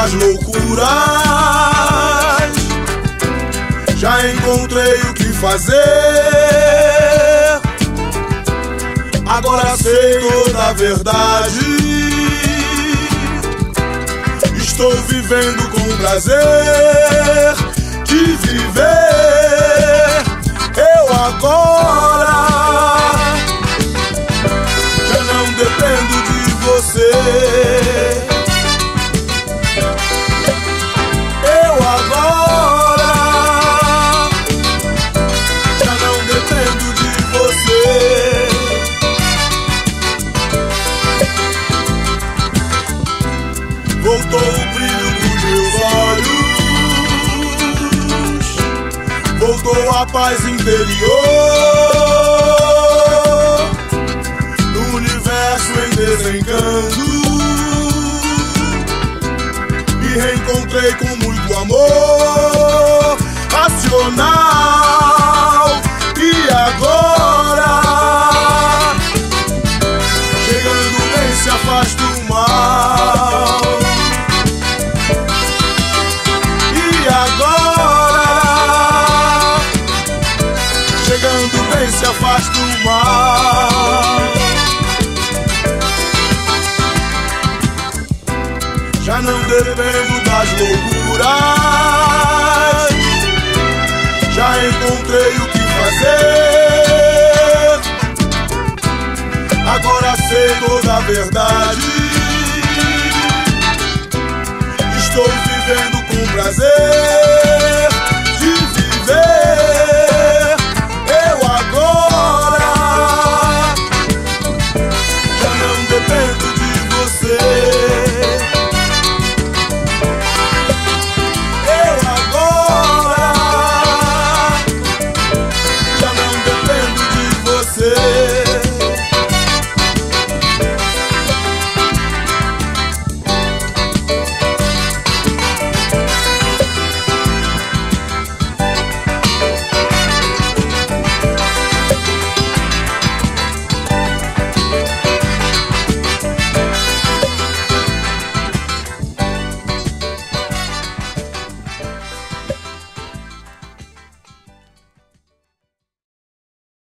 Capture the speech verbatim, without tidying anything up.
das loucuras. Já encontrei o que fazer. Agora sei toda a verdade. Estou vivendo com prazer de viver. Eu agora já não dependo de você. Eu agora já não dependo de você. Voltou o brilho dos meus olhos, voltou a paz interior, no universo em desencanto. Me reencontrei com muito amor racional. E agora, chegando bem, se afasta o mal. E agora, chegando bem, se afasta o mal. Já não dependo das loucuras. Já encontrei o que fazer. Agora sei toda a verdade. Estou vivendo com prazer.